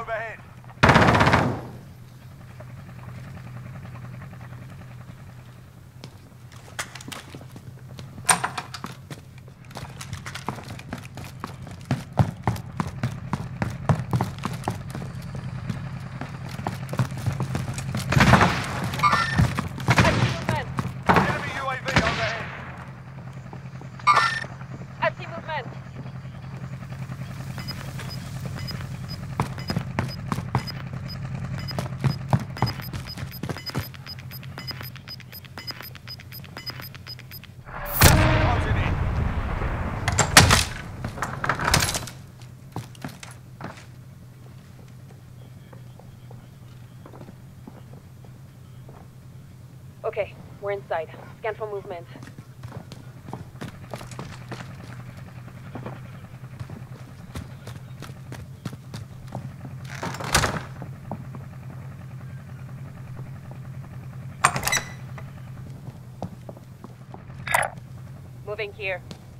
overhead. Enemy UAV overhead. I see movement. Closing in. Okay, we're inside. Scan for movement. Moving here.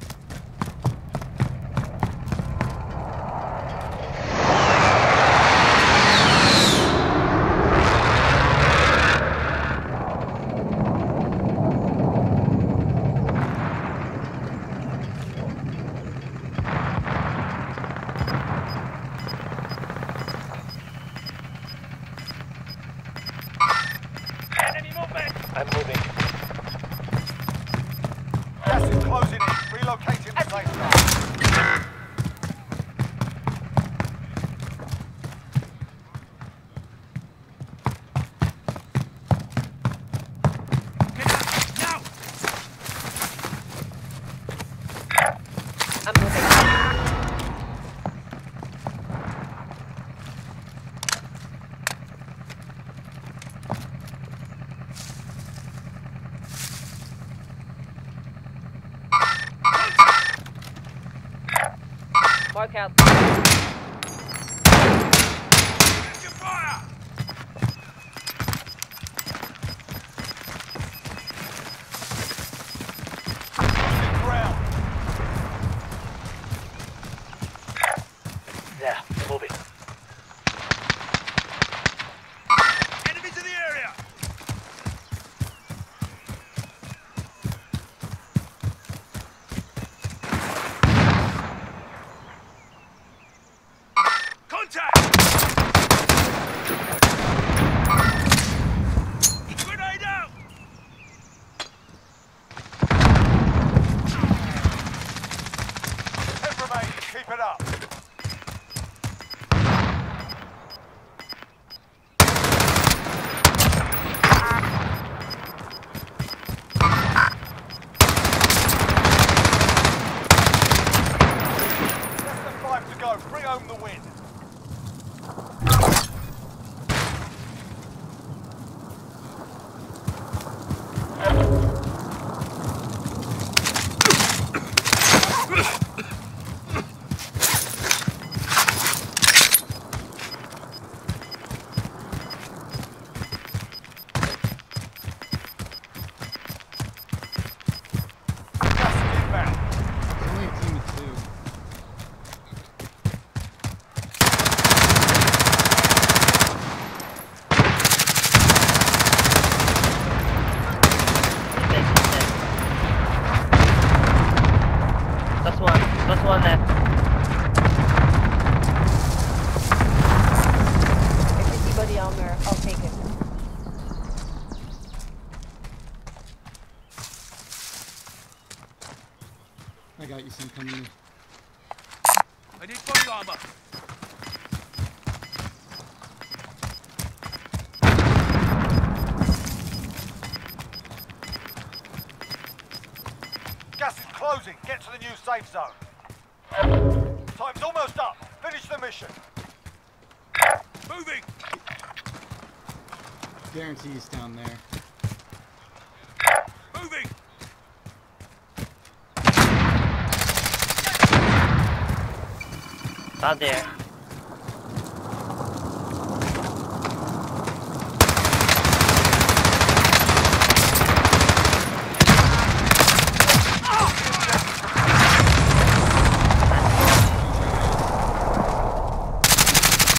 Enemy movement. I'm moving. Gas is closing in. Relocating the safe zone. I'm moving. Mark out. Fire! Losing ground. Yeah, moving. Enemy to the area. Contact! Grenade out! 10 remaining. Keep it up. Less than 5 to go. Bring home the win. Gas is inbound. Only a team of two. Plus one left. If you see body armor, I'll take it. I got you some coming in. I need body armor. Gas is closing. Get to the new safe zone. Time's almost up. Finish the mission. Moving. Guarantees down there. Moving. Not there.